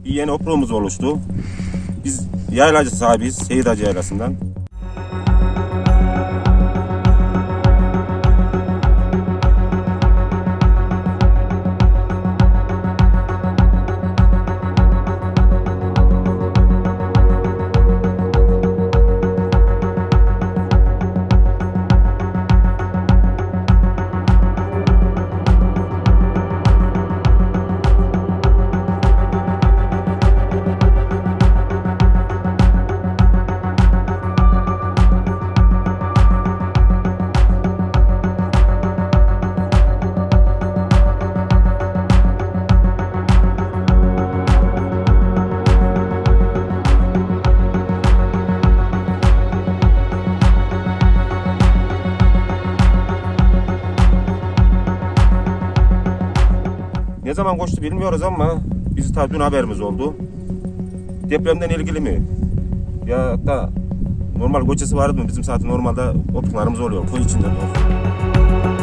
bir yeni oprumuz oluştu. Biz yaylacı sahibiyiz, Seyit Hacı Yaylası'ndan. Ne zaman koştu bilmiyoruz ama biz tabii dün haberimiz oldu. Depremden ilgili mi? Ya da normal göçesi vardı mı? Bizim zaten normalde otluklarımız oluyor. Köy içinde.